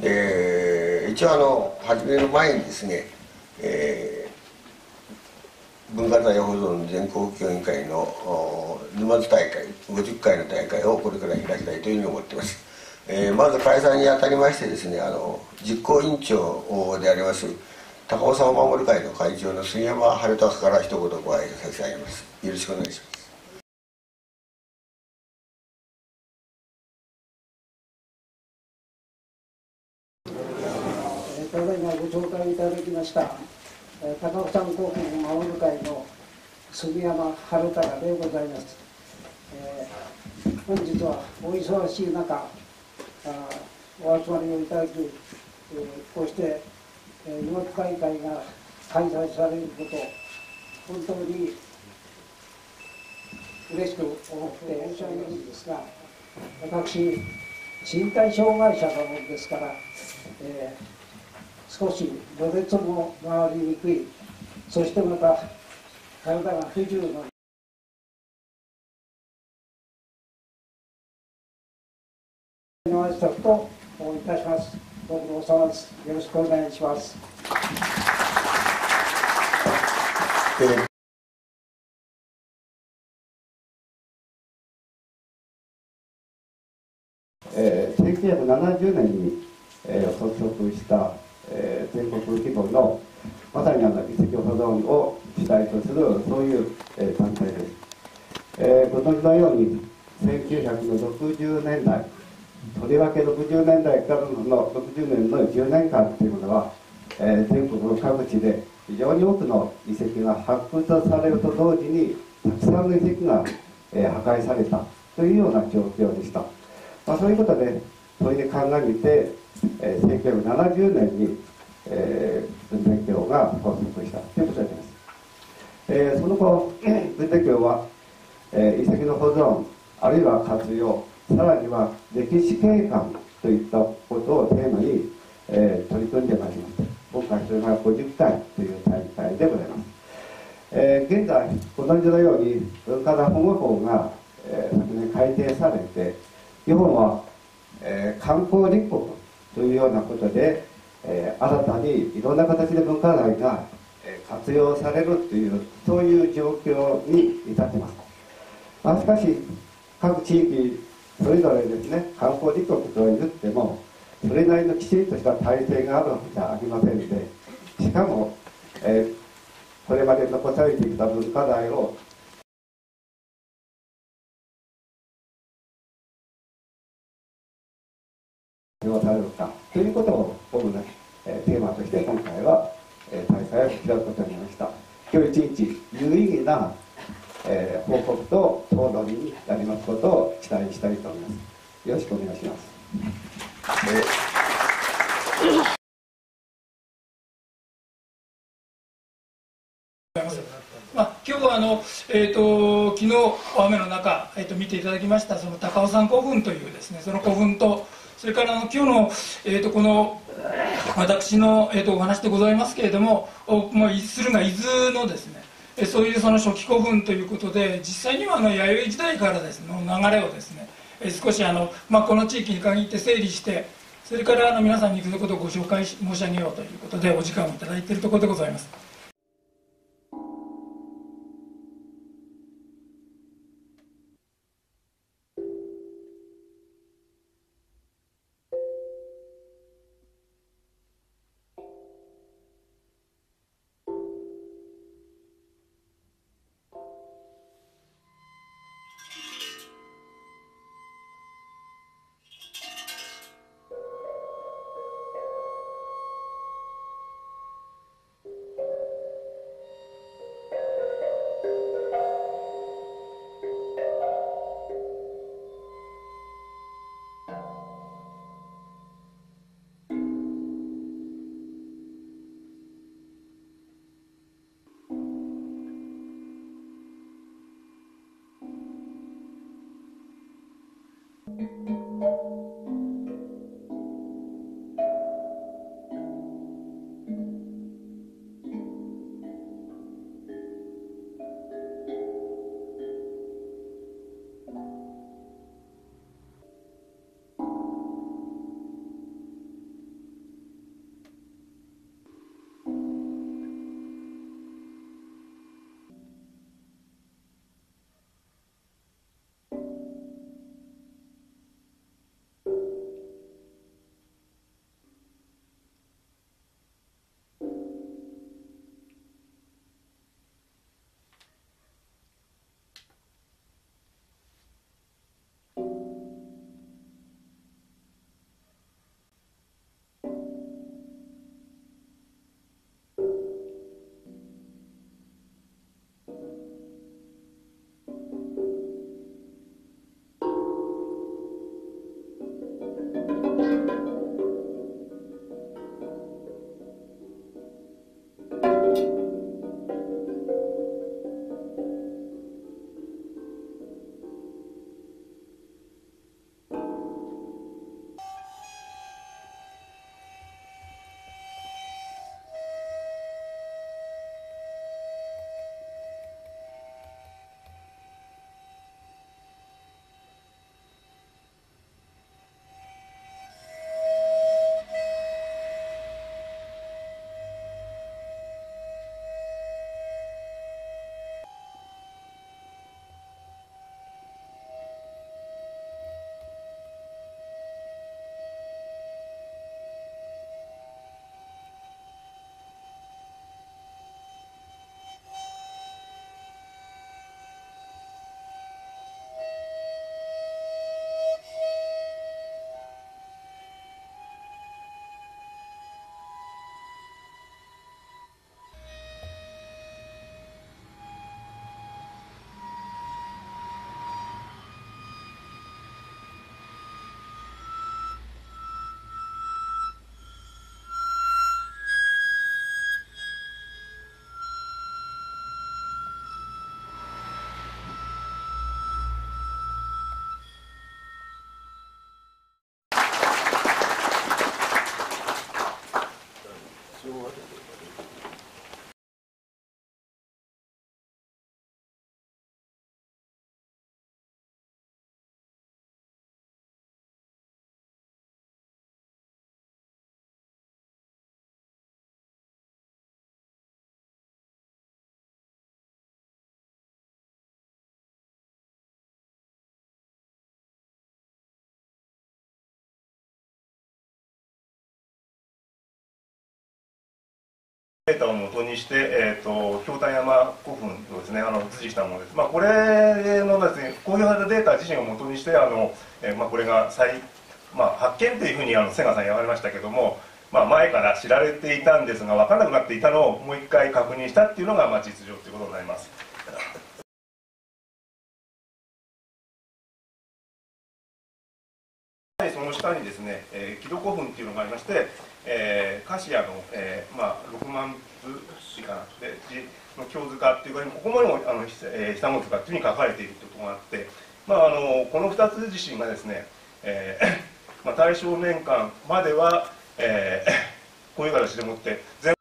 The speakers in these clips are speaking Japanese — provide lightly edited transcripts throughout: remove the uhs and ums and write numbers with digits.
一応始める前にですね、文化財保存全国協議会の沼津大会50回の大会をこれから開きたいというふうに思っています。まず開催にあたりましてですね、実行委員長であります高尾山を守る会の会長の杉山春隆から一言ご挨拶差し上げます。よろしくお願いします。 ただいまご紹介いただきました高尾山古墳を守る会の杉山春隆でございます。本日はお忙しい中お集まりをいただき、こうして沼津大会が開催されること本当に嬉しく思って申し上げるんですが、私身体障害者なものですから、少しろれつも回りにくい、そしてまた体が不自由なの挨拶といたします。ご苦労様です。よろしくお願いします。 1970年に、発足した、全国規模のまさに遺跡保存を主体とするそういう、団体です。ご存知のように1960年代とりわけ60年代からの60年の10年間というものは、全国の各地で非常に多くの遺跡が発掘されると同時にたくさんの遺跡が、破壊されたというような状況でした。そういうことで問いで鑑みて、1970年に、文伝教が発足したということであります。その後文伝教は、遺跡の保存あるいは活用、さらには歴史景観といったことをテーマに、取り組んでまいりました。今回それが50回という大会でございます。現在ご存知のように文化財保護法が、昨年改定されて、日本は、観光立国というようなことで、新たにいろんな形で文化財が、活用されるというそういう状況に至っています。しかし各地域それぞれですね、観光立国といってもそれなりのきちんとした体制があるわけじゃありませんので、しかも、これまで残されてきた文化財を利用されるかということを主な、テーマとして今回は、大会を開くことになりました。今日一日有意義な、報告と討論になりますことを期待したいと思います。よろしくお願いします。 今日は昨日お雨の中、見ていただきましたその高尾山古墳というですね、その古墳とそれから今日の、この私の、お話でございますけれども、駿河伊豆のですね、そういうその初期古墳ということで、実際には弥生時代からですねの流れをですね、少しこの地域に限って整理して、それから皆さんにそういうことをご紹介申し上げようということでお時間をいただいているところでございます。 データを元にして、京丹山古墳をですね図示したものです。これのですね公表されたデータ自身を元にしてこれが発見というふうに瀬川さん言われましたけども、前から知られていたんですが分からなくなっていたのをもう一回確認したっていうのが実情ということになります。その下にですね、木戸古墳っていうのがありまして、カシアの、6万図紙かなでの経塚っていうか、ここまでも久本塚っていうふうに書かれているということがあって、この2つ自身がですね、大正年間までは、こういう形でもって全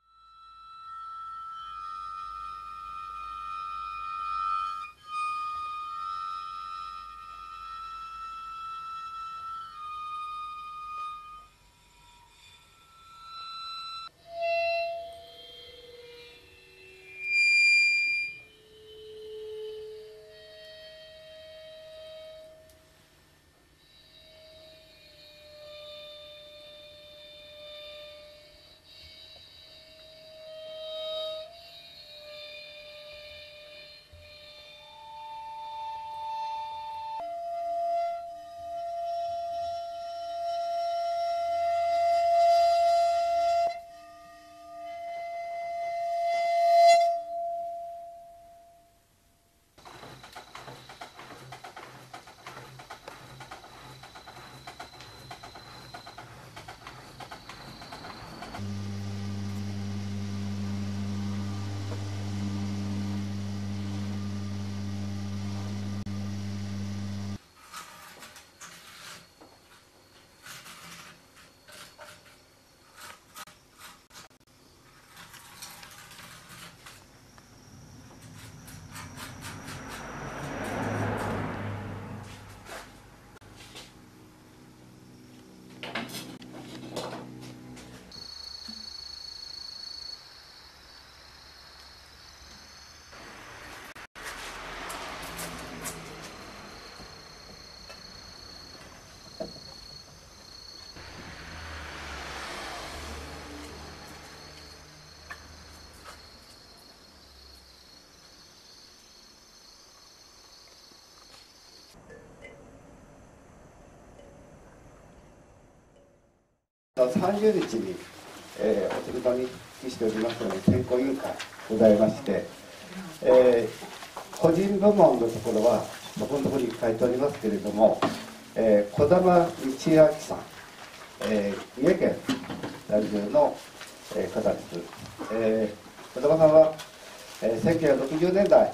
30日に、お手元に記しておりますので選考委員会ございまして、個人部門のところはそこのところに書いておりますけれども、児玉道明さん、三重県在住の、方です。児玉さんは、1960年代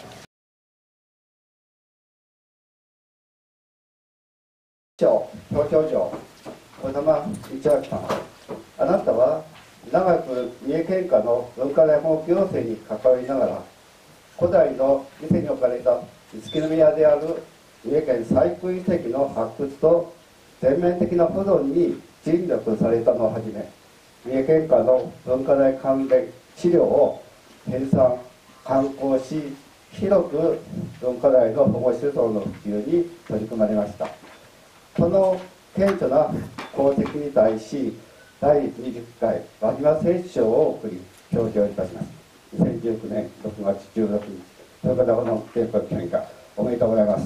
表彰状児玉道明さん、あなたは長く三重県下の文化財保護行政に関わりながら古代の店に置かれた五木宮である三重県最古遺跡の発掘と全面的な保存に尽力されたのをはじめ、三重県下の文化財関連資料を編纂刊行し、広く文化財の保護思想の普及に取り組まれました。その顕著な功績に対し第20回輪島選手賞を送り表彰いたします。2019年6月16日という方の全国献花おめでとうございます。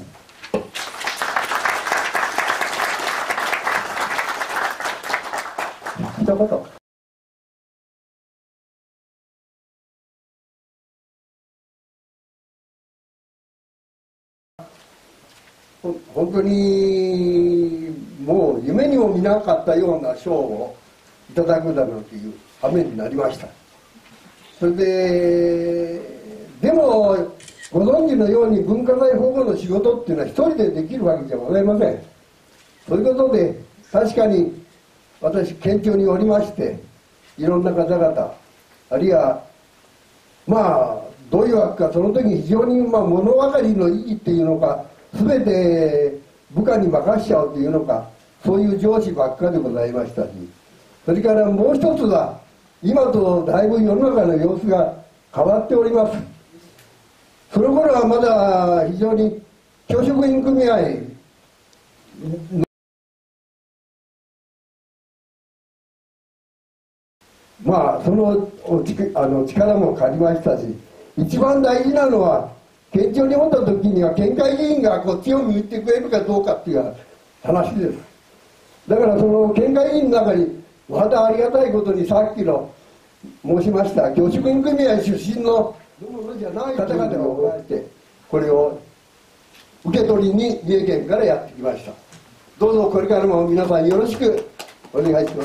一言。 本当にもう夢にも見なかったような賞をいただくだろうという羽目になりました。それでもご存知のように文化財保護の仕事っていうのは一人でできるわけじゃございません。ということで確かに私県庁におりましていろんな方々あるいはどういうわけかその時非常に物分かりのいいっていうのか全て部下に任しちゃうというのかそういう上司ばっかでございましたし、それからもう一つは今とだいぶ世の中の様子が変わっております。その頃はまだ非常に教職員組合まあその力も借りましたし、一番大事なのは県庁におった時には県会議員がこっちを向いてくれるかどうかっていう話です。だからその県会議員の中にまたありがたいことにさっきの申しました教職員組合出身のじゃない方々がおられて、これを受け取りに三重県からやってきました。どうぞこれからも皆さんよろしくお願いします。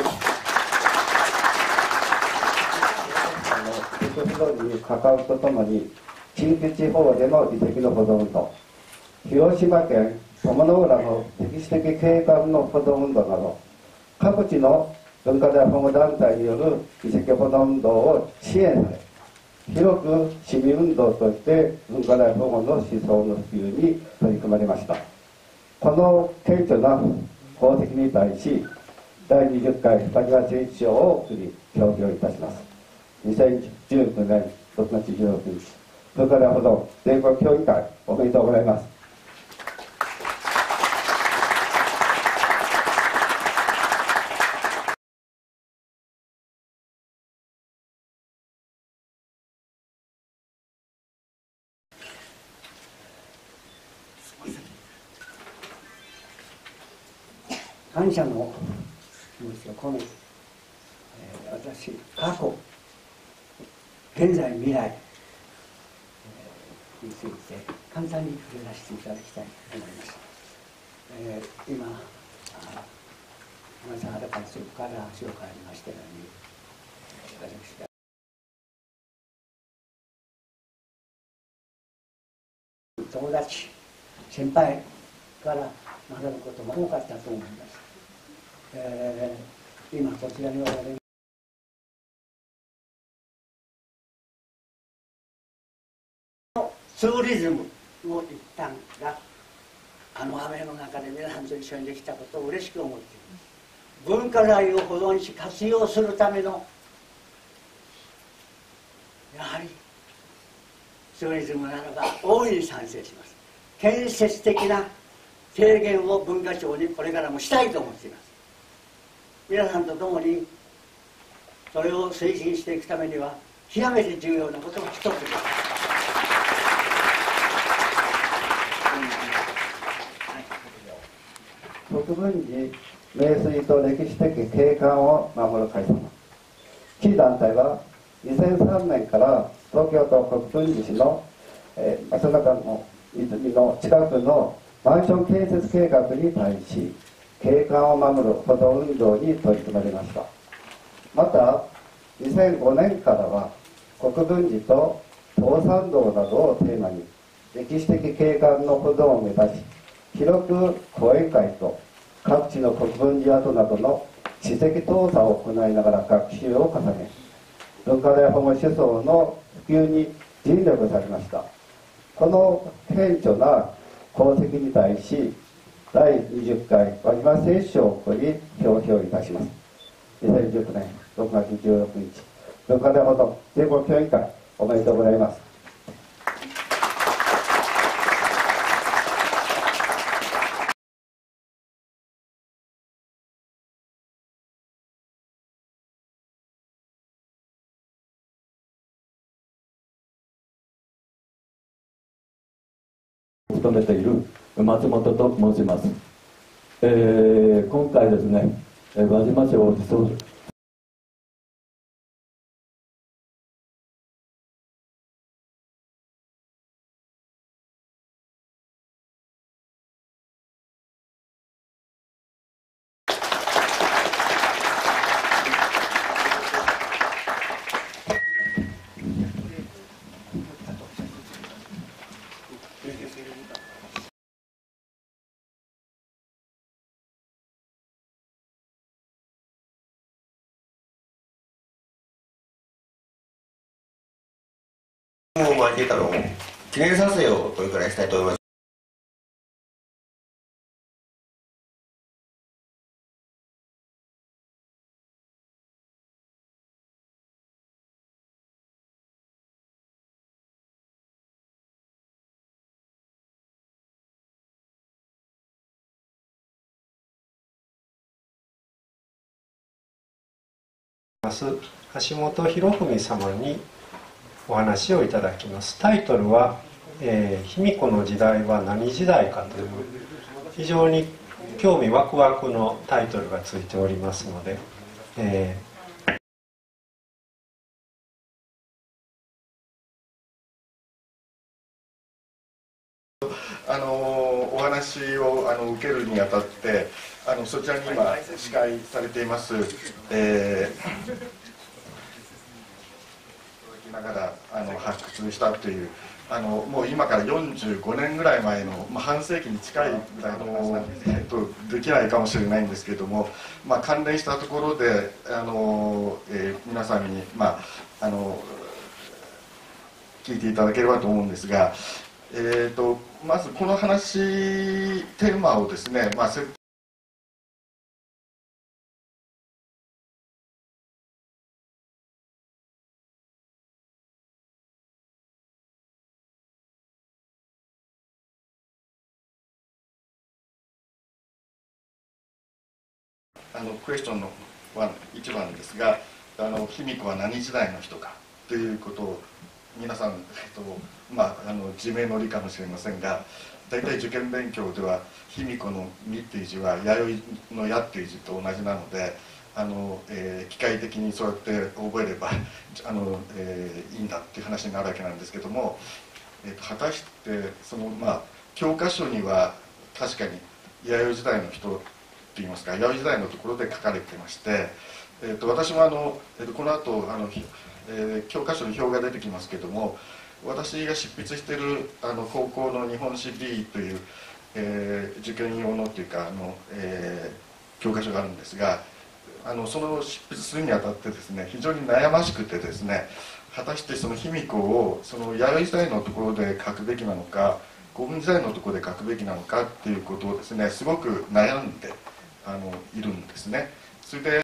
鉄道に関わるとともに近畿地方での遺跡の保存と広島県友の浦の歴史的景観の保存運動など各地の文化財保護団体による遺跡保存運動を支援され、広く市民運動として文化財保護の思想の普及に取り組まれました。この顕著な功績に対し第20回滝川選手賞を送り表彰いたします。2019年6月16日文化財保存全国協議会おめでとうございます。 感謝の気持ちを込めて、私過去現在未来、について簡単に触れさせていただきたいと思います。今皆さんあらかじめから話を変わりましたように、私が友達先輩から学ぶことも多かったと思います。今こちらにおられるツーリズムの一端が雨の中で皆さんと一緒にできたことを嬉しく思っています。文化財を保存し活用するためのやはりツーリズムならば大いに賛成します。建設的な提言を文化庁にこれからもしたいと思っています。皆さんと共にそれを推進していくためには極めて重要なことが一つです。 国分寺名水と歴史的景観を守る会様、地団体は2003年から東京都国分寺市の松中の泉の近くのマンション建設計画に対し景観を守る保存運動に取り組まれました。また2005年からは国分寺と東山道などをテーマに歴史的景観の保存を目指し、広く講演会と各地の国分寺跡などの史跡調査を行いながら学習を重ね、文化財保護思想の普及に尽力されました。この顕著な功績に対し第20回輪島製紙賞を送り表彰いたします。2019年6月16日文化財保存全国協議会おめでとうございます。 務めている松本と申します。今回ですね、輪島賞を受賞を交えたのを記念撮影をこれからしたいと思います。 橋本博文様にお話をいただきます。タイトルは「卑弥呼の時代は何時代か」という非常に興味ワクワクのタイトルがついておりますので、 お話を受けるにあたってそちらに今司会されています、ながら発掘したというもう今から45年ぐらい前の、半世紀に近いぐらいのできないかもしれないんですけれども、関連したところで皆さんに、聞いていただければと思うんですが、まずこの話テーマをですね、クエスチョンの1番ですが、卑弥呼は何時代の人かということを皆さん、自明の理かもしれませんが、大体受験勉強では卑弥呼の「弥」っていう字は弥生の「弥」っていう字と同じなので機械的にそうやって覚えればいいんだっていう話になるわけなんですけども、果たしてその教科書には確かに弥生時代の人といいますか弥生時代のところで書かれてまして、私もこの後教科書に表が出てきますけども、私が執筆している高校の日本史 B という、受験用のというか教科書があるんですが、その執筆するにあたってですね非常に悩ましくてですね、果たしてその卑弥呼をその弥生時代のところで書くべきなのか古墳時代のところで書くべきなのかっていうことをですねすごく悩んでいるんですね。それで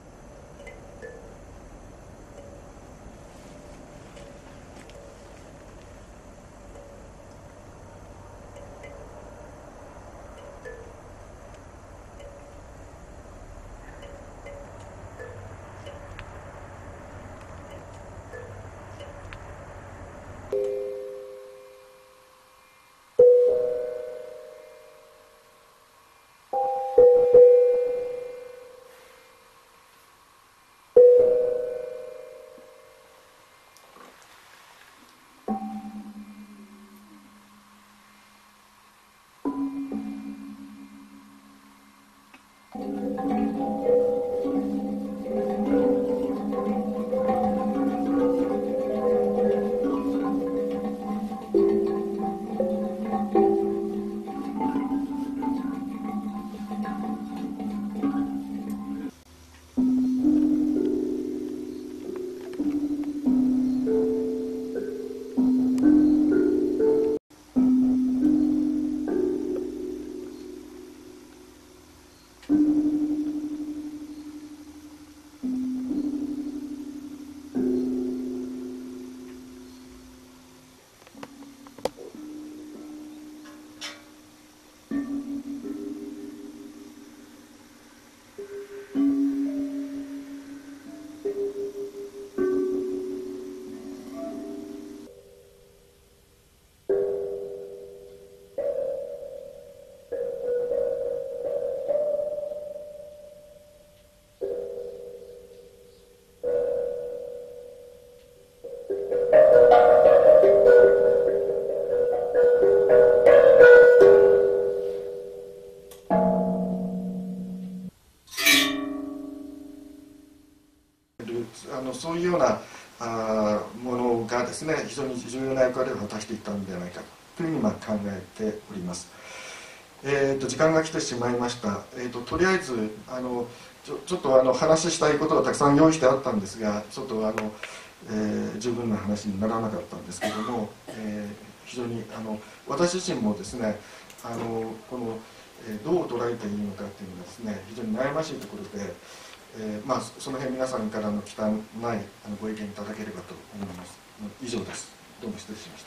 そういうようなものがですね非常に重要な役割を果たしていったんではないかというふうに考えております。時間が来てしまいました。とりあえずちょっと話したいことがたくさん用意してあったんですが、ちょっと十分な話にならなかったんですけども、非常に私自身もですねこのどう捉えていいのかっていうのがですね非常に悩ましいところで、その辺皆さんからの忌憚ないご意見いただければと思います。以上です。どうも失礼しました。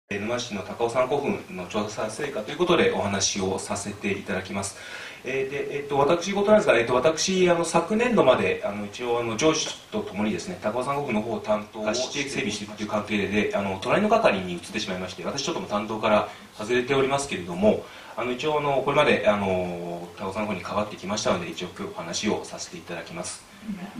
沼市の高尾山古墳の調査成果ということでお話をさせていただきます。私事なんですが、私昨年度まで一応上司とともにですね、高尾山古墳の方を担当して整備していくという関係で隣の係に移ってしまいまして、私ちょっとも担当から外れておりますけれども、一応これまで高尾山の方に関わってきましたので、一応今日お話をさせていただきます。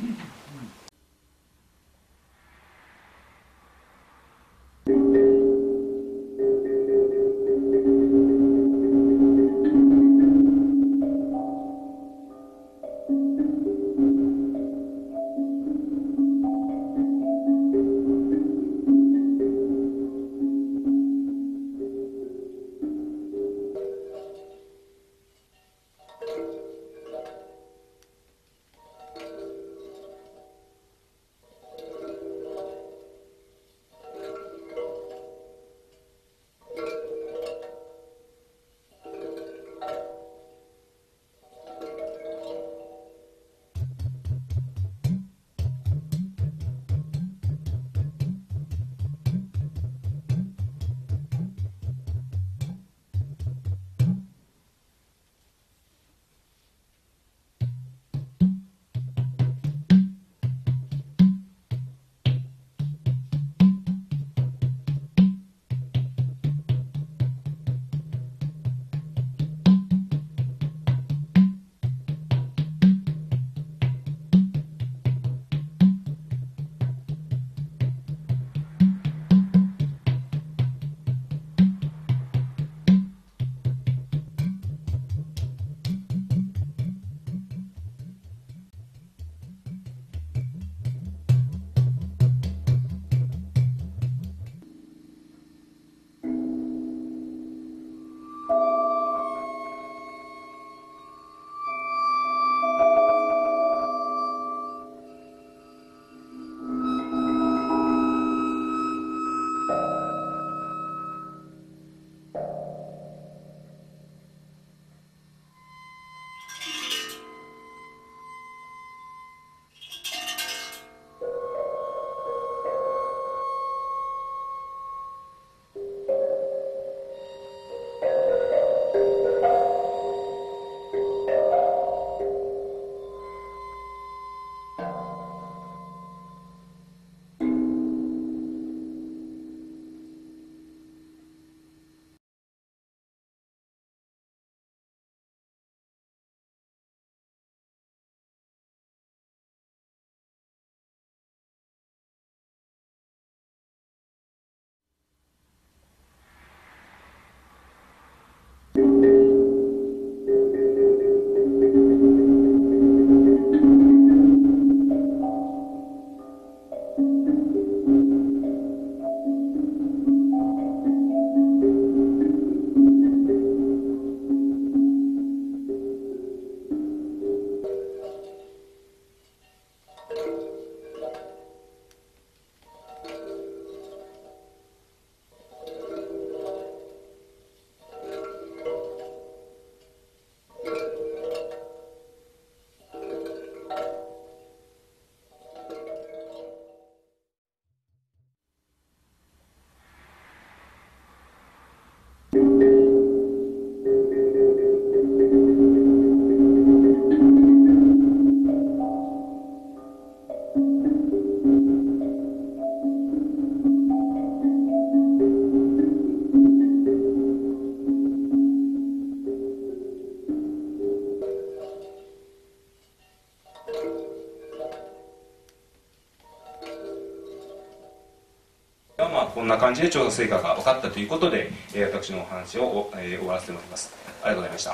こんな感じで調査成果が分かったということで、私のお話を、終わらせてもらいます。ありがとうございました。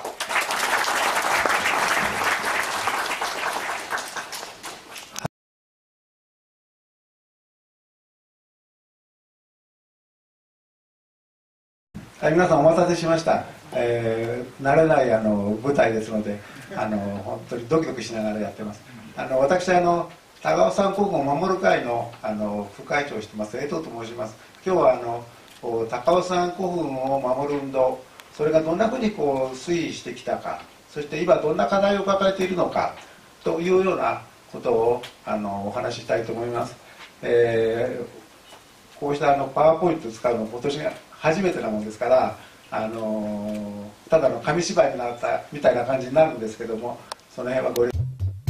はい、皆さんお待たせしました。慣れない舞台ですので、本当にドキドキしながらやってます。私高尾山古墳を守る会の副会長をしてます江藤と申します。今日は高尾山古墳を守る運動、それがどんなふうに推移してきたか、そして今どんな課題を抱えているのかというようなことをお話ししたいと思います。こうしたパワーポイントを使うの今年が初めてなもんですから、ただの紙芝居になったみたいな感じになるんですけども、その辺はご了承。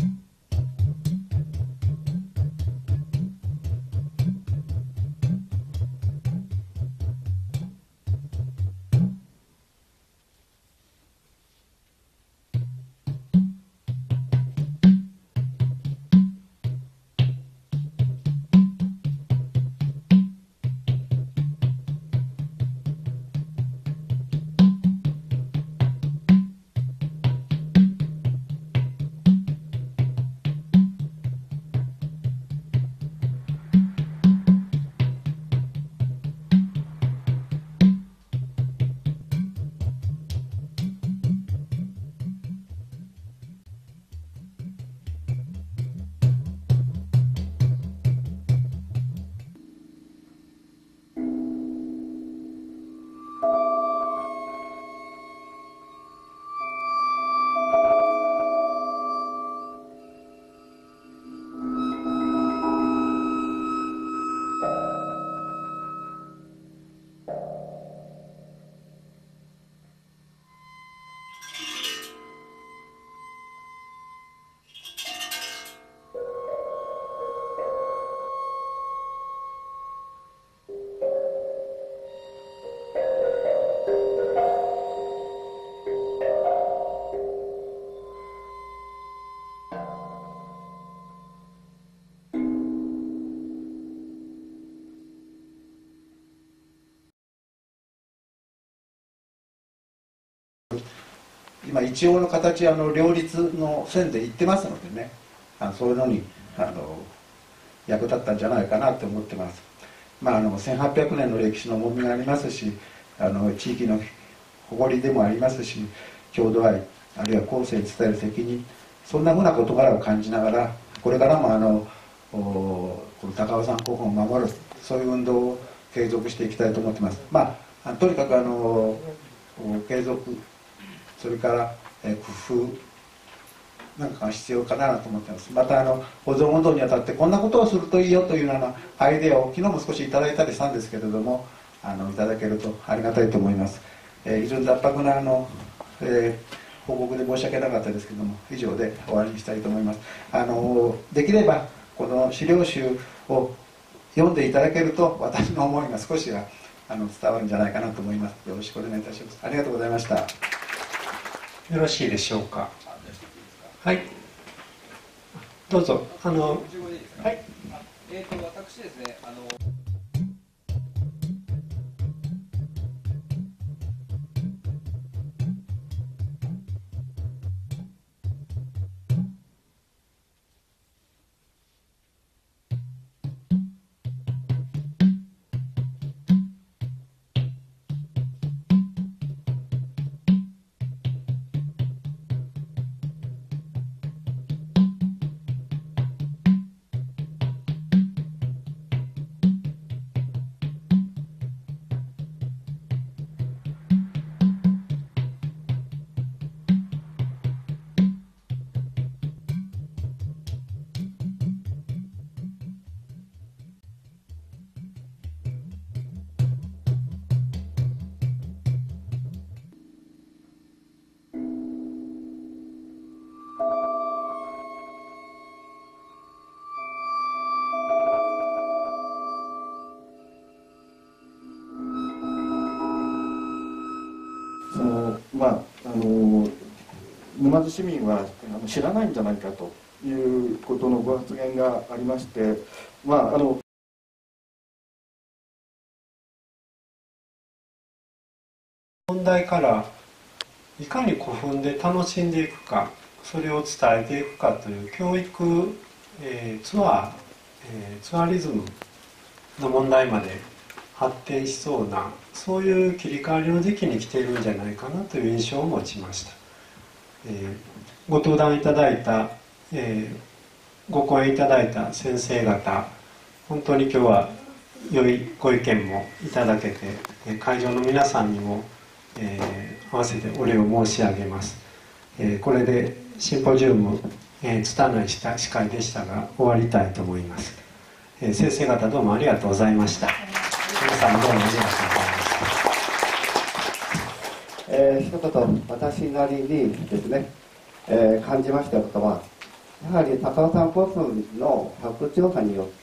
今一応の形両立の線でいってますのでね、そういうのに役立ったんじゃないかなと思ってます。1800年の歴史の重みがありますし、地域の誇りでもありますし、郷土愛あるいは後世に伝える責任、そんなふうな事柄を感じながら、これからもこの高尾山古墳を守る、そういう運動を継続していきたいと思ってます。とにかく継続、それから工夫なんかが必要かなと思ってます。また保存運動にあたってこんなことをするといいよというようなアイデアを昨日も少しいただいたりしたんですけれども、いただけるとありがたいと思います。非常に雑白な報告で申し訳なかったですけども、以上で終わりにしたいと思います。できればこの資料集を読んでいただけると、私の思いが少しは伝わるんじゃないかなと思います。よろしくお願いいたします。ありがとうございました。 よろしいでしょうか。はい、どうぞ。はい。 私ですね、 沼津市民は知らないんじゃないかということのご発言がありまして、 問題からいかに古墳で楽しんでいくか、それを伝えていくかという教育、ツアリズムの問題まで発展しそうな、そういう切り替わりの時期に来ているんじゃないかなという印象を持ちました。ご登壇いただいた、ご講演いただいた先生方、本当に今日は良いご意見もいただけて、会場の皆さんにも、合わせてお礼を申し上げます。これでシンポジウム、拙い司会でしたが終わりたいと思います。先生方どうもありがとうございました。皆さんどうもありがとうございました。 一言私なりにですね、感じましたことは、やはり高尾山古墳の発掘調査によって、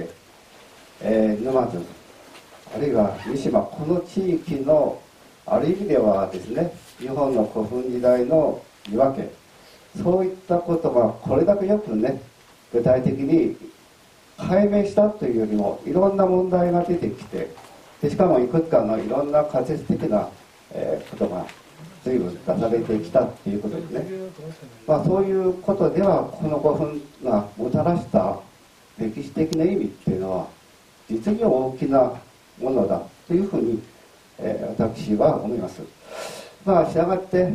沼津あるいは三島、この地域のある意味ではですね、日本の古墳時代の見分け、そういったことがこれだけよくね、具体的に解明したというよりもいろんな問題が出てきて、でしかもいくつかのいろんな仮説的な、ことが随分出されてきたということですね。そういうことではこの古墳がもたらした歴史的な意味っていうのは実に大きなものだというふうに、私は思います。したがって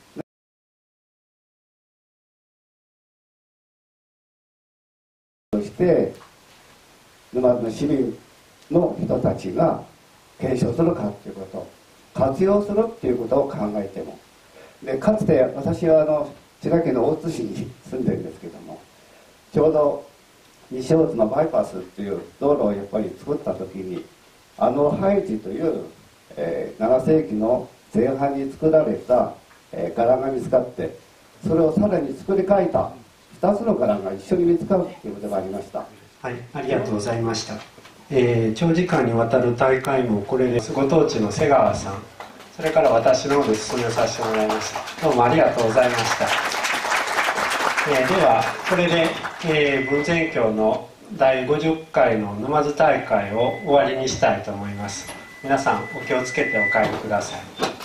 そして沼津の市民の人たちが検証するかということ、活用するっていうことを考えても、でかつて私は滋賀県の大津市に住んでるんですけども、ちょうど西大津のバイパスっていう道路をやっぱり作った時にハイジという、7世紀の前半に作られた、柄が見つかって、それをさらに作り変えた2つの柄が一緒に見つかるということがありました。 はい、ありがとうございました。長時間にわたる大会もこれでご当地の瀬川さん、それから私の方で進めさせてもらいました。どうもありがとうございました。ではこれで、文前教の第50回の沼津大会を終わりにしたいと思います。皆さんお気をつけてお帰りください。